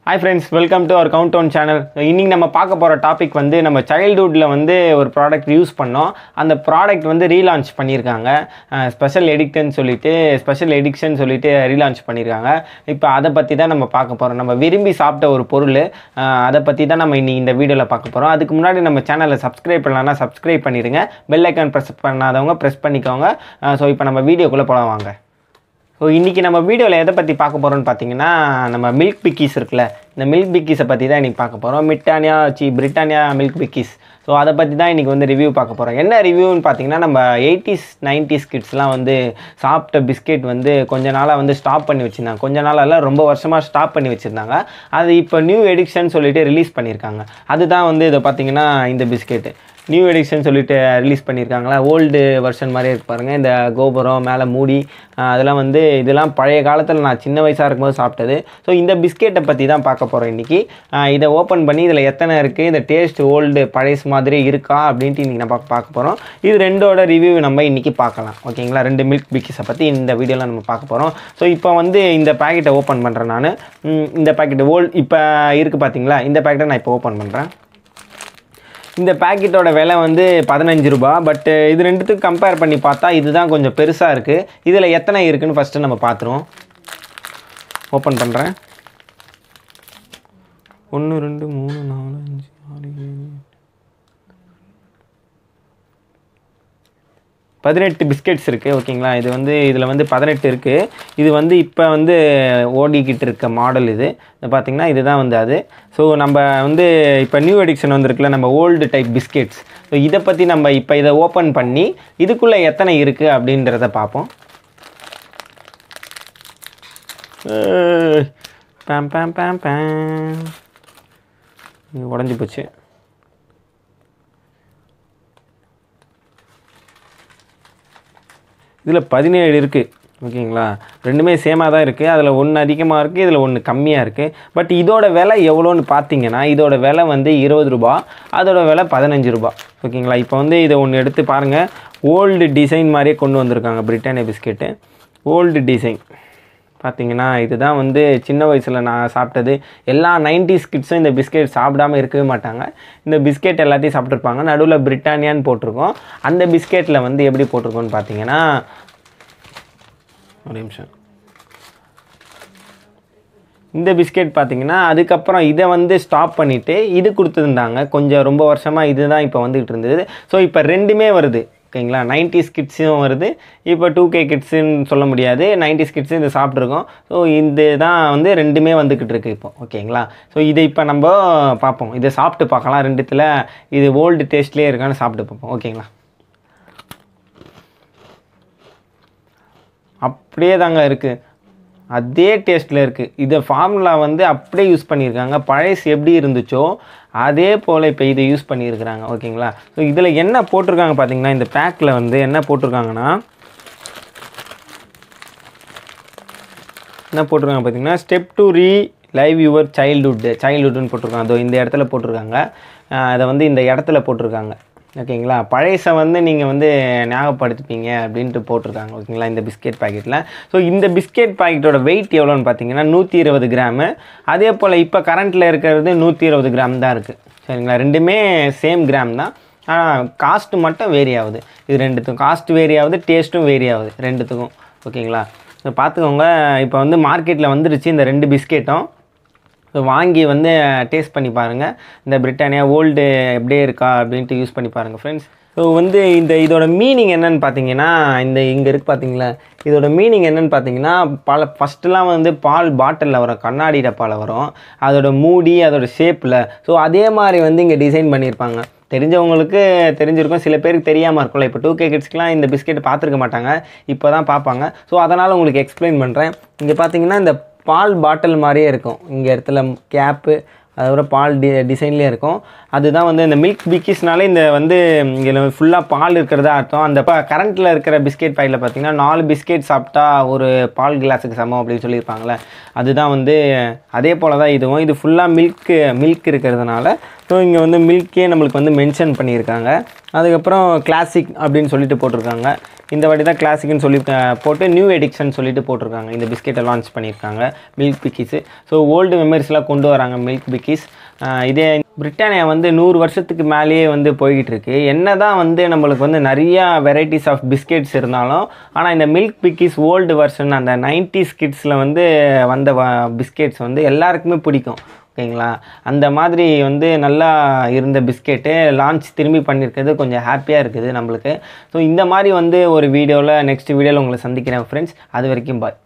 Hi friends, welcome to our countdown channel. இன்னைக்கு நம்ம பார்க்க போற டாபிக் வந்து நம்ம சைல்ட்ஹுட்ல வந்து ஒரு ப்ராடக்ட் யூஸ் பண்ணோம். அந்த ப்ராடக்ட் வந்து ரீலான்ச் பண்ணிருக்காங்க. ஸ்பெஷல் எடிக்ஷன் சொல்லிட்டு ரீலான்ச் பண்ணிருக்காங்க. இப்போ அத பத்தி தான் நம்ம பார்க்க போறோம். நம்ம விரும்பி சாப்பிட்ட ஒரு பொருள் அத பத்தி தான் நம்ம இன்னைக்கு இந்த வீடியோல பார்க்க போறோம். அதுக்கு முன்னாடி நம்ம சேனலை சப்ஸ்கிரைப் பண்ணலனா சப்ஸ்கிரைப் பண்ணிருங்க. பெல் ஐகான் பிரஸ் பண்ணாதவங்க பிரஸ் பண்ணிக்கோங்க. சோ இப்போ நம்ம வீடியோக்குள்ள போலாம் வாங்க. ஸோ இன்றைக்கி நம்ம வீடியோவில் எதை பற்றி பார்க்க போகிறோம்னு பார்த்தீங்கன்னா நம்ம மில்க் பிக்கிஸ் இருக்குல்ல, இந்த மில்க் பிக்கிஸை பற்றி தான் இன்றைக்கி பார்க்க போகிறோம். Britannia milk Bikis. ஸோ அதை பற்றி தான் இன்றைக்கி வந்து ரிவ்யூ பார்க்க போகிறோம். என்ன ரிவ்யூன்னு பார்த்தீங்கன்னா, நம்ம 80's 90's கிட்ஸ்லாம் வந்து சாப்பிட்ட பிஸ்கெட் வந்து கொஞ்ச நாளாக வந்து ஸ்டாப் பண்ணி வச்சுருந்தாங்க. கொஞ்ச நாளெல்லாம் ரொம்ப வருஷமாக ஸ்டாப் பண்ணி வச்சுருந்தாங்க. அது இப்போ நியூ எடிக்ஷன் சொல்லிட்டு ரிலீஸ் பண்ணியிருக்காங்க. அதுதான் வந்து இதை பார்த்தீங்கன்னா இந்த பிஸ்கெட்டு நியூ எடிக்ஷன் சொல்லிட்டு ரிலீஸ் பண்ணியிருக்காங்களா. ஓல்டு வெர்ஷன் மாதிரியே இருக்கு பாருங்கள். இந்த கோபுரம் மேலே மூடி அதெல்லாம் வந்து இதெல்லாம் பழைய காலத்தில் நான் சின்ன வயசாக இருக்கும்போது சாப்பிட்டது. ஸோ இந்த பிஸ்கெட்டை பற்றி தான் பார்க்க போகிறோம் இன்றைக்கி. இதை ஓப்பன் பண்ணி இதில் எத்தனை இருக்குது, இந்த டேஸ்ட் ஓல்டு பழைய மாதிரி இருக்கா அப்படின்ட்டு இன்றைக்கி நம்ம பார்க்க போகிறோம். இது ரெண்டோட ரிவ்யூ நம்ம இன்றைக்கி பார்க்கலாம். ஓகேங்களா, ரெண்டு மில்க் பிக்கிஸை பற்றி இந்த வீடியோவில் நம்ம பார்க்க போகிறோம். ஸோ இப்போ வந்து இந்த பேக்கெட்டை ஓப்பன் பண்ணுறேன் நான். இந்த பேக்கெட்டு இப்போ இருக்குது பார்த்தீங்களா, இந்த பேக்கெட்டை நான் இப்போ ஓப்பன் பண்ணுறேன். இந்த பேக்கெட்டோட விலை வந்து 15 ரூபா. பட் இது ரெண்டுத்துக்கு கம்பேர் பண்ணி பார்த்தா இதுதான் கொஞ்சம் பெருசாக இருக்குது. இதில் எத்தனை இருக்குதுன்னு ஃபஸ்ட்டு நம்ம பார்த்துருவோம். ஓப்பன் பண்ணுறேன். 1 2 3 4 5 6 7 18 பிஸ்கெட்ஸ் இருக்குது. ஓகேங்களா, இது வந்து இதில் வந்து 18 இருக்குது. இது வந்து இப்போ வந்து ஓடிக்கிட்டு இருக்க மாடல். இது பார்த்திங்கன்னா இதுதான் வந்து அது. ஸோ நம்ம வந்து இப்போ நியூ எடிக்ஷன் வந்துருக்குல்ல, நம்ம ஓல்டு டைப் பிஸ்கெட்ஸ். ஸோ இதை பற்றி நம்ம இப்போ இதை ஓப்பன் பண்ணி இதுக்குள்ளே எத்தனை இருக்குது அப்படின்றத பார்ப்போம். பேம் பேம் பேம் பேம் உடஞ்சி போச்சு. இதில் 17 இருக்குது. ஓகேங்களா, ரெண்டுமே சேமாக தான் இருக்குது. அதில் ஒன்று அதிகமாக இருக்குது, இதில் ஒன்று கம்மியாக இருக்குது. பட் இதோட விலை எவ்வளோன்னு பார்த்தீங்கன்னா, இதோட விலை வந்து 20 ரூபா, அதோட விலை 15 ரூபா. ஓகேங்களா, இப்போ வந்து இதை ஒன்று எடுத்து பாருங்கள். ஓல்டு டிசைன் மாதிரியே கொண்டு வந்திருக்காங்க பிரிட்டானியா பிஸ்கெட்டு. ஓல்டு டிசைன் பார்த்தீங்கன்னா இதுதான் வந்து சின்ன வயசில் நான் சாப்பிட்டது. எல்லா 90's கிட்ஸும் இந்த பிஸ்கெட் சாப்பிடாமல் இருக்கவே மாட்டாங்க. இந்த பிஸ்கெட் எல்லாத்தையும் சாப்பிட்ருப்பாங்க. நடுவில் பிரிட்டானியான்னு போட்டிருக்கோம். அந்த பிஸ்கெட்டில் வந்து எப்படி போட்டிருக்கோன்னு பார்த்தீங்கன்னா, ஒரு நிமிஷம், இந்த பிஸ்கெட் பார்த்தீங்கன்னா அதுக்கப்புறம் இதை வந்து ஸ்டாப் பண்ணிவிட்டு இது கொடுத்துருந்தாங்க. கொஞ்சம் ரொம்ப வருஷமாக இதுதான் இப்போ வந்துக்கிட்டு இருந்தது. ஸோ இப்போ ரெண்டுமே வருது. ஓகேங்களா, 90's கிட்ஸும் வருது. இப்போ 2K கிட்ஸுன்னு சொல்ல முடியாது, 90's கிட்ஸும் இதை சாப்பிட்ருக்கோம். ஸோ இந்த தான் வந்து ரெண்டுமே வந்துக்கிட்டு இருக்குது இப்போ. ஓகேங்களா, ஸோ இதை இப்போ நம்ம பார்ப்போம். இதை சாப்பிட்டு பார்க்கலாம். ரெண்டுத்தில் இது ஓல்டு டேஸ்ட்லேயே இருக்கான்னு சாப்பிட்டு பார்ப்போம். ஓகேங்களா, அப்படியே தாங்க இருக்குது, அதே டேஸ்ட்டில் இருக்குது. இதை ஃபார்முலா வந்து அப்படியே யூஸ் பண்ணியிருக்காங்க. பழசு எப்படி இருந்துச்சோ அதே போல் இப்போ இதை யூஸ் பண்ணியிருக்கிறாங்க. ஓகேங்களா, ஸோ இதில் என்ன போட்டிருக்காங்க பார்த்தீங்கன்னா, இந்த பேக்கில் வந்து என்ன போட்டிருக்காங்கன்னா பார்த்தீங்கன்னா, ஸ்டெப் டு லைவ் யுவர் சைல்ட்ஹுட்னு போட்டிருக்காங்க. அதோ இந்த இடத்துல போட்டிருக்காங்க. அதை வந்து இந்த இடத்துல போட்டிருக்காங்க. ஓகேங்களா, பழைசை வந்து நீங்கள் வந்து ஞாபகப்படுத்திப்பீங்க அப்படின்ட்டு போட்டிருக்காங்க. ஓகேங்களா, இந்த பிஸ்கெட் பாக்கெட்டில். ஸோ இந்த பிஸ்கெட் பாக்கெட்டோட வெயிட் எவ்வளோன்னு பார்த்தீங்கன்னா 120 கிராமு. அதே போல் இப்போ கரண்ட்டில் இருக்கிறது 120 கிராம் தான் இருக்குது. சரிங்களா, ரெண்டுமே சேம் கிராம் தான். ஆனால் காஸ்ட்டு மட்டும் வேரி ஆகுது. இது ரெண்டுத்துக்கும் காஸ்ட் வேரி ஆகுது, டேஸ்ட்டும் வேரி ஆகுது ரெண்டுத்துக்கும். ஓகேங்களா, ஸோ பார்த்துக்கோங்க. இப்போ வந்து மார்க்கெட்டில் வந்துருச்சு இந்த ரெண்டு பிஸ்கெட்டும். ஸோ வாங்கி வந்து டேஸ்ட் பண்ணி பாருங்கள். இந்த பிரிட்டானியா ஓல்டு எப்படியே இருக்கா அப்படின்ட்டு யூஸ் பண்ணி பாருங்கள் ஃப்ரெண்ட்ஸ். ஸோ வந்து இதோட மீனிங் என்னென்னு பார்த்தீங்கன்னா, இங்கே இருக்குது பார்த்தீங்களா, இதோட மீனிங் என்னென்னு பார்த்தீங்கன்னா, ஃபஸ்ட்டுலாம் வந்து பால் பாட்டிலில் வரும், கண்ணாடி டப்பாவில் வரும், அதோட மூடி அதோட ஷேப்பில். ஸோ அதே மாதிரி வந்து இங்கே டிசைன் பண்ணியிருப்பாங்க. தெரிஞ்சவங்களுக்கு தெரிஞ்சிருக்கும், சில பேருக்கு தெரியாமல் இருக்கும்ல. இப்போ 2K கிட்ஸ்க்குலாம் இந்த பிஸ்கெட் பார்த்துருக்க மாட்டாங்க, இப்போ தான் பார்ப்பாங்க. ஸோ அதனால் உங்களுக்கு எக்ஸ்பிளைன் பண்ணுறேன். இங்கே பார்த்தீங்கன்னா இந்த பால் பாட்டில் மாதிரியே இருக்கும். இங்கே இடத்துல கேப்பு அதோட பால் டிசைன்லேயே இருக்கும். அதுதான் வந்து இந்த மில்க் பிக்கிஸ்னாலே இந்த வந்து இங்கே ஃபுல்லாக பால் இருக்கிறதா அர்த்தம். அந்த கரண்ட்டில் இருக்கிற பிஸ்கெட் பாக்கெட்டில் பார்த்தீங்கன்னா 4 பிஸ்கெட் சாப்பிட்டா ஒரு பால் கிளாஸுக்கு சமம் அப்படின்னு சொல்லியிருப்பாங்களே, அதுதான் வந்து அதே போல் தான் இதுவும். இது ஃபுல்லாக மில்க் இருக்கிறதுனால ஸோ இங்கே வந்து மில்கே நம்மளுக்கு வந்து மென்ஷன் பண்ணியிருக்காங்க. அதுக்கப்புறம் கிளாசிக் அப்படின்னு சொல்லிட்டு போட்டிருக்காங்க. இந்த வாட்டி தான் கிளாசிக்னு சொல்லி போட்டு நியூ எடிக்ஷன் சொல்லிட்டு போட்டிருக்காங்க. இந்த பிஸ்கெட்டை லான்ச் பண்ணியிருக்காங்க மில்க் பிக்கிஸு. ஸோ ஓல்டு மெமரிஸ்லாம் கொண்டு வராங்க மில்க் பிக்கிஸ். இதே பிரிட்டானியா வந்து 100 வருஷத்துக்கு மேலேயே வந்து போய்கிட்டு இருக்கு. என்ன தான் வந்து நம்மளுக்கு வந்து நிறையா வெரைட்டிஸ் ஆஃப் பிஸ்கெட்ஸ் இருந்தாலும், ஆனால் இந்த மில்க் பிக்கிஸ் ஓல்டு வெர்ஷன் அந்த 90's கிட்ஸில் வந்து வந்த பிஸ்கெட்ஸ் வந்து எல்லாருக்குமே பிடிக்கும். ஓகேங்களா? அந்த மாதிரி வந்து நல்லா இருந்த பிஸ்கெட்டு லான்ச் திரும்பி பண்ணியிருக்கிறது கொஞ்சம் ஹாப்பியாக இருக்குது நம்மளுக்கு. ஸோ இந்த மாதிரி வந்து ஒரு வீடியோவில் நெக்ஸ்ட் வீடியோவில் உங்களை சந்திக்கிறேன் ஃப்ரெண்ட்ஸ். அது வரைக்கும் பாய்.